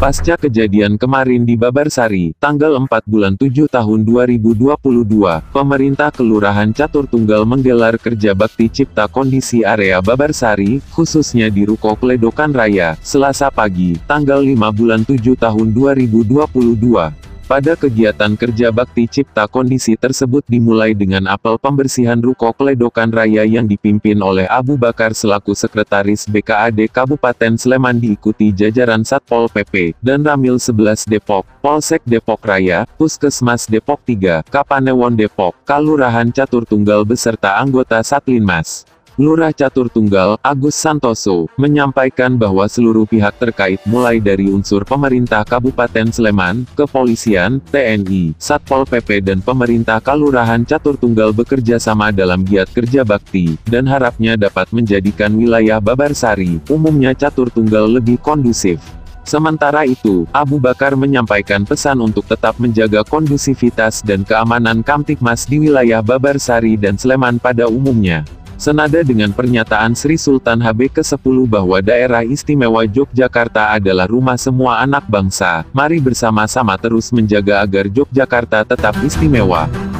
Pasca kejadian kemarin di Babarsari, tanggal 4 bulan 7 tahun 2022, pemerintah Kelurahan Catur Tunggal menggelar kerja bakti cipta kondisi area Babarsari, khususnya di Ruko Kledokan Raya, Selasa pagi, tanggal 5 bulan 7 tahun 2022. Pada kegiatan kerja bakti cipta kondisi tersebut dimulai dengan apel pembersihan Ruko Kledokan Raya yang dipimpin oleh Abu Bakar selaku Sekretaris BKAD Kabupaten Sleman diikuti jajaran Satpol PP, dan Ramil 11 Depok, Polsek Depok Raya, Puskesmas Depok 3, Kapanewon Depok, Kalurahan Catur Tunggal beserta anggota Satlinmas. Lurah Catur Tunggal, Agus Santoso, menyampaikan bahwa seluruh pihak terkait mulai dari unsur pemerintah Kabupaten Sleman, kepolisian, TNI, Satpol PP dan pemerintah Kalurahan Catur Tunggal bekerja sama dalam giat kerja bakti, dan harapnya dapat menjadikan wilayah Babarsari, umumnya Catur Tunggal lebih kondusif. Sementara itu, Abu Bakar menyampaikan pesan untuk tetap menjaga kondusivitas dan keamanan Kamtibmas di wilayah Babarsari dan Sleman pada umumnya. Senada dengan pernyataan Sri Sultan HB ke-10 bahwa Daerah Istimewa Yogyakarta adalah rumah semua anak bangsa, mari bersama-sama terus menjaga agar Yogyakarta tetap istimewa.